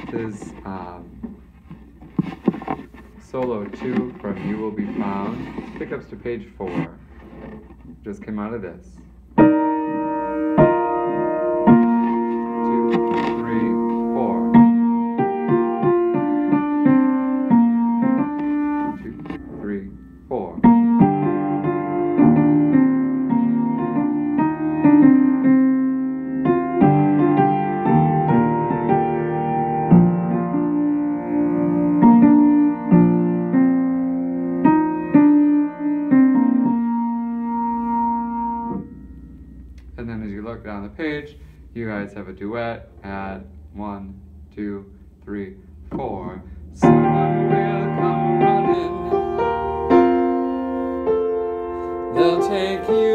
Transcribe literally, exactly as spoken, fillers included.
is um, solo two from You Will Be Found. Pickups to page four. Just came out of this. Two, three, four. Two, three, four. And then as you look down the page, you guys have a duet at one, two, three, four. Someone will come running. They'll take you